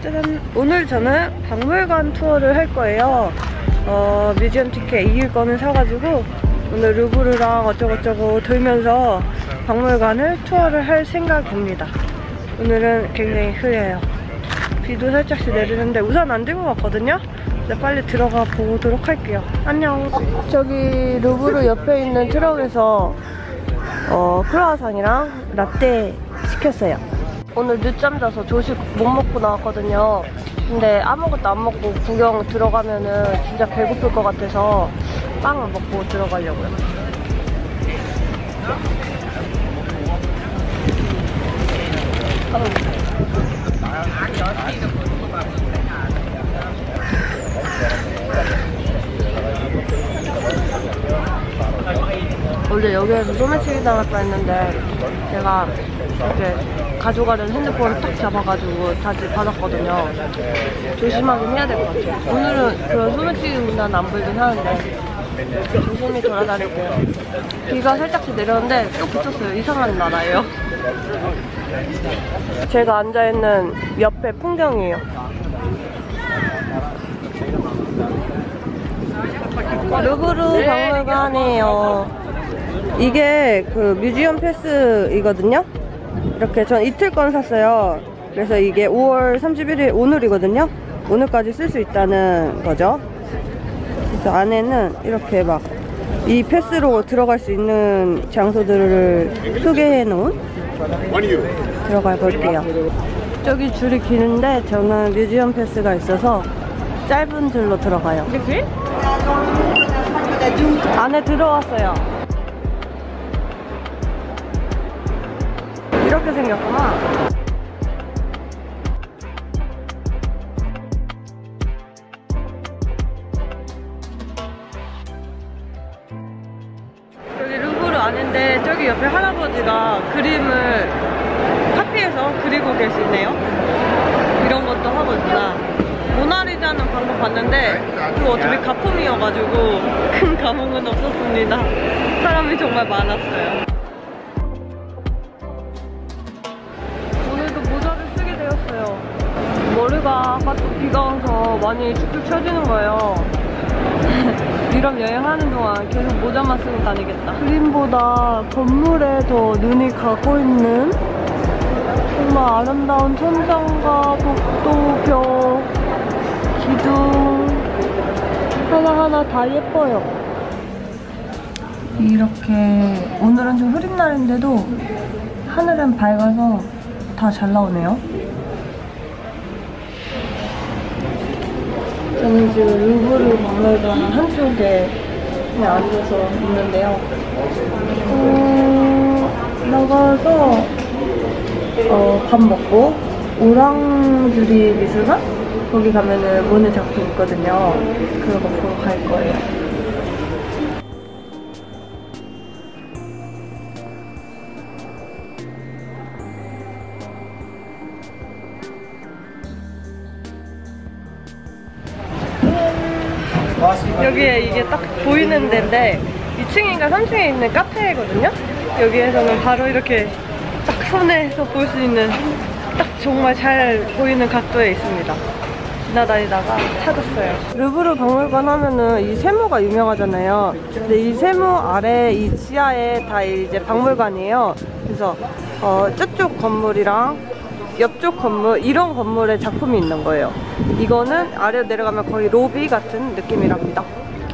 짜잔! 오늘 저는 박물관 투어를 할 거예요. 뮤지엄 티켓 이길 거는 사가지고 오늘 루브르랑 어쩌고저쩌고 돌면서 박물관을 투어를 할 생각입니다. 오늘은 굉장히 흐려요. 비도 살짝씩 내리는데 우산 안 들고 갔거든요? 이제 빨리 들어가 보도록 할게요. 안녕! 저기 루브르 옆에 있는 트럭에서 크루아상이랑 라떼 시켰어요. 오늘 늦잠 자서 조식 못 먹고 나왔거든요. 근데 아무것도 안 먹고 구경 들어가면은 진짜 배고플 것 같아서 빵 먹고 들어가려고요. 원래 여기에서 소매치기 당할까 했는데 제가 이렇게 가져가려는 핸드폰을 딱 잡아가지고 다시 받았거든요. 조심하긴 해야 될 것 같아요. 오늘은 그런 소매치기 문화는 안 보이긴 하는데 조심히 돌아다닐게요. 비가 살짝씩 내렸는데 또 그쳤어요. 이상한 나라예요. 제가 앉아있는 옆에 풍경이에요. 루브르 박물관이에요. 이게 그 뮤지엄 패스이거든요. 이렇게 전 이틀권 샀어요. 그래서 이게 5월 31일 오늘이거든요. 오늘까지 쓸 수 있다는 거죠. 그래서 안에는 이렇게 막 이 패스로 들어갈 수 있는 장소들을 소개해 놓은 들어가 볼게요. 저기 줄이 기는데 저는 뮤지엄 패스가 있어서 짧은 줄로 들어가요. 안에 들어왔어요. 이렇게 생겼구나. 여기 루브르 안인데 저기 옆에 할아버지가 그림을 카피해서 그리고 계시네요. 이런 것도 하고 있구나. 모나리자는 방금 봤는데 그거 어차피 가품이어가지고 큰 감흥은 없었습니다. 사람이 정말 많았어요. 오늘도 모자를 쓰게 되었어요. 머리가 아까 또 비가 와서 많이 축축 처지는 거예요. 유럽 여행하는 동안 계속 모자만 쓰고 다니겠다. 그림보다 건물에 더 눈이 가고 있는 정말 아름다운 천장과 복도, 벽, 기둥 하나하나 다 예뻐요. 이렇게 오늘은 좀 흐린 날인데도 하늘은 밝아서 다 잘 나오네요. 저는 지금 루브르 박물관 한쪽에 그냥 앉아서 있는데요. 나가서 밥 먹고 오랑주리 미술관? 거기 가면은 모네 작품 있거든요. 그거 보러 갈 거예요. 여기에 이게 딱 보이는 데인데 2층인가 3층에 있는 카페거든요? 여기에서는 바로 이렇게 딱 손에서 볼 수 있는 딱 정말 잘 보이는 각도에 있습니다. 지나다니다가 찾았어요. 루브르 박물관 하면은 이 세모가 유명하잖아요. 근데 이 세모 아래 이 지하에 다 이제 박물관이에요. 그래서 저쪽 건물이랑 옆쪽 건물, 이런 건물에 작품이 있는 거예요. 이거는 아래로 내려가면 거의 로비 같은 느낌이랍니다.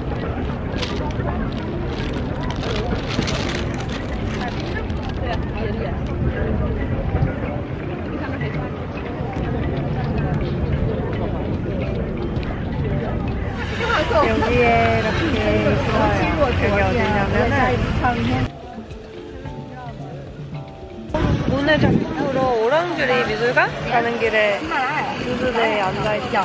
여기에 이렇게 있어요. 여기 어디냐면은 모네 작품으로 오랑주리 미술관 가는 길에 주수대에 앉아있습니다.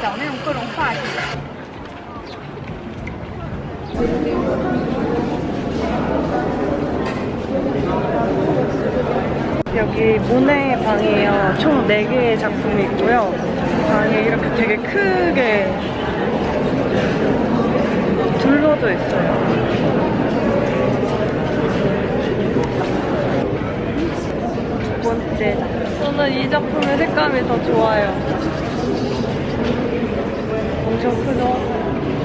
여기 모네 방이에요. 총 4개의 작품이 있고요. 방이 이렇게 되게 크게 둘러져 있어요. 두 번째, 저는 이 작품의 색감이 더 좋아요. 엄청 크죠?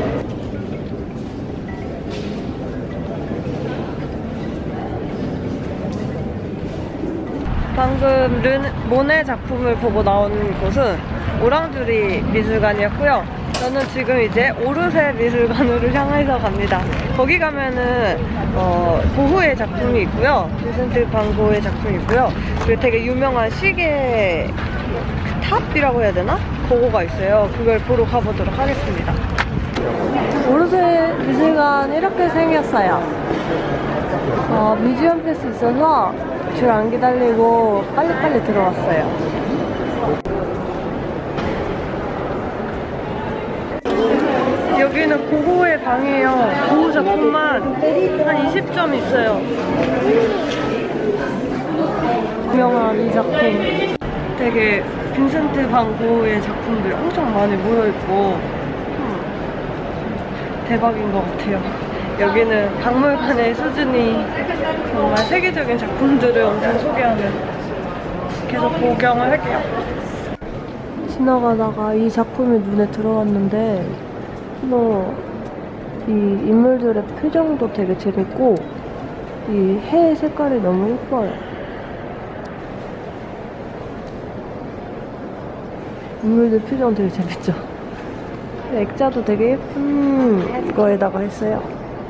방금 모네 작품을 보고 나온 곳은 오랑주리 미술관이었고요. 저는 지금 이제 오르세 미술관으로 향해서 갑니다. 거기 가면은 고흐의 작품이 있고요. 빈센트 반 고흐의 작품이 있고요. 그리고 되게 유명한 시계 탑이라고 해야 되나? 그거가 있어요. 그걸 보러 가보도록 하겠습니다. 오르세 미술관 이렇게 생겼어요. 뮤지엄 패스 있어서 줄 안 기다리고 빨리빨리 들어왔어요. 여기는 고흐의 방이에요. 고흐 작품만 한 20점 있어요. 유명한 이 작품. 되게 빈센트 반 고흐의 작품들이 엄청 많이 모여있고 대박인 것 같아요. 여기는 박물관의 수준이 정말 세계적인 작품들을 엄청 소개하는, 계속 구경을 할게요. 지나가다가 이 작품이 눈에 들어왔는데 이 인물들의 표정도 되게 재밌고 이 해 색깔이 너무 예뻐요. 인물들 표정 되게 재밌죠? 액자도 되게 예쁜 거에다가 했어요.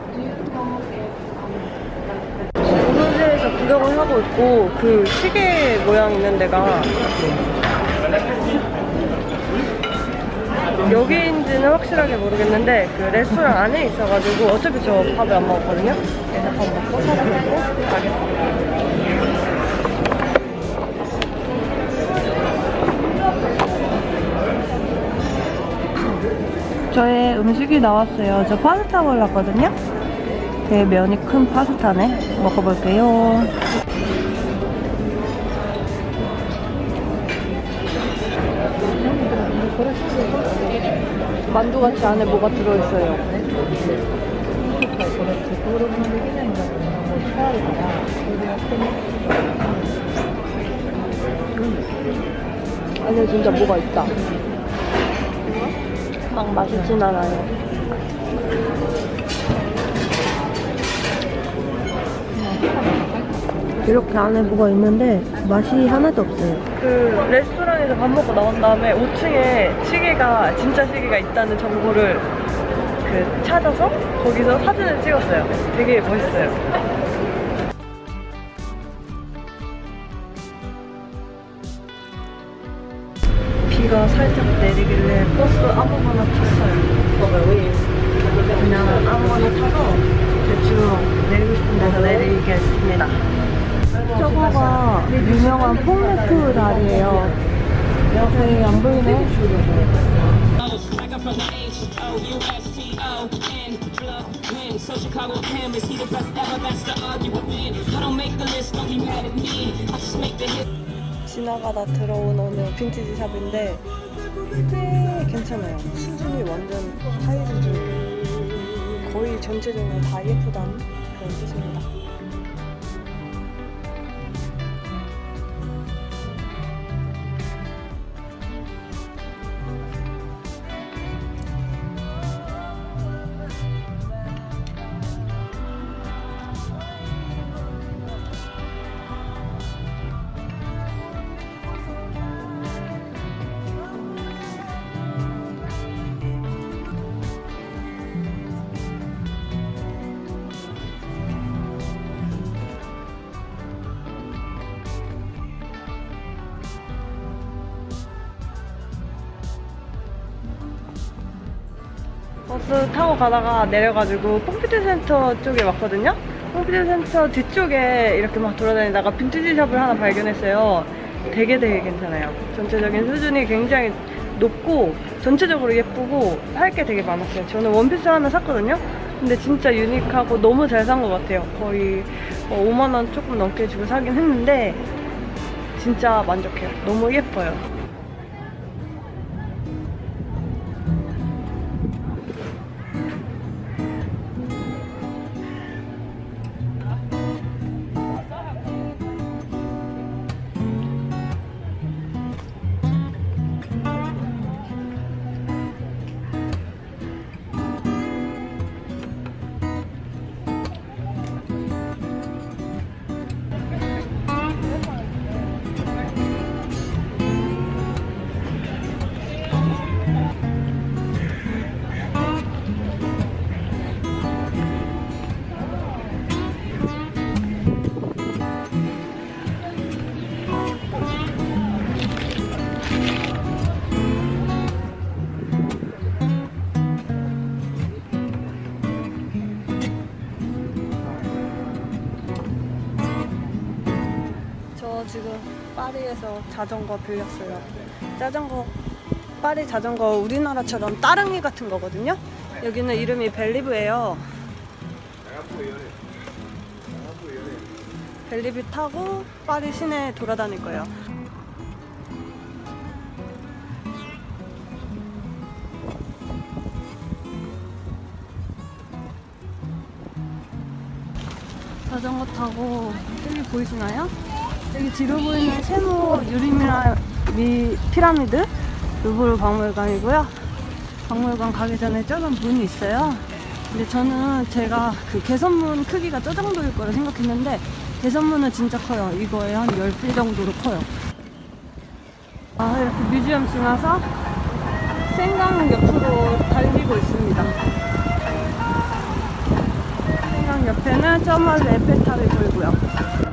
오르세에서 구경을 하고 있고 그 시계 모양 있는 데가 여기인지는 확실하게 모르겠는데 그 레스토랑 안에 있어가지고 어차피 저 밥을 안 먹었거든요. 그래서 밥 먹고 사진 찍고 가겠습니다. 저의 음식이 나왔어요. 저 파스타 골랐거든요. 되게 면이 큰 파스타네. 먹어볼게요. 만두같이 안에 뭐가 들어있어요. 안에 진짜 뭐가 있다. 막 맛있진 않아요. 이렇게 안에 뭐가 있는데 맛이 하나도 없어요. 그 레스토랑에서 밥 먹고 나온 다음에 5층에 시계가 진짜 시계가 있다는 정보를 찾아서 거기서 사진을 찍었어요. 되게 멋있어요. 비가 살짝 내리길래 버스 아무거나 탔어요. 그냥 아무거나 타서 대충 내리고 싶은 데서 내리겠습니다. 저거가 유명한 폼레프 다리예요. 여기 안 보이네? 지나가다 들어온 오늘 빈티지 샵인데 꽤 괜찮아요. 수준이 완전 하이 수준. 거의 전체적으로 다 예쁘다는 그런 뜻입니다. 버스 타고 가다가 내려가지고 pompidu 센터 쪽에 왔거든요? pompidu 센터 뒤쪽에 이렇게 막 돌아다니다가 빈티지 샵을 하나 발견했어요. 되게 괜찮아요. 전체적인 수준이 굉장히 높고 전체적으로 예쁘고 할 게 되게 많았어요. 저는 원피스 하나 샀거든요? 근데 진짜 유니크하고 너무 잘 산 것 같아요. 거의 5만원 조금 넘게 주고 사긴 했는데 진짜 만족해요. 너무 예뻐요. 파리에서 자전거 빌렸어요. 파리 자전거 우리나라처럼 따릉이 같은 거거든요. 여기는 이름이 벨리브예요. 벨리브 타고 파리 시내 돌아다닐 거예요. 자전거 타고 여기 보이시나요? 여기 뒤로 보이는 세모 유리미 피라미드 루브르 박물관이고요. 박물관 가기 전에 작은 문이 있어요. 근데 저는 제가 그 개선문 크기가 저 정도일 거라 생각했는데 개선문은 진짜 커요. 이거에 한 10배 정도로 커요. 이렇게 뮤지엄 지나서 생강 옆으로 달리고 있습니다. 생강 옆에는 저멀 에펠탑이 보이고요.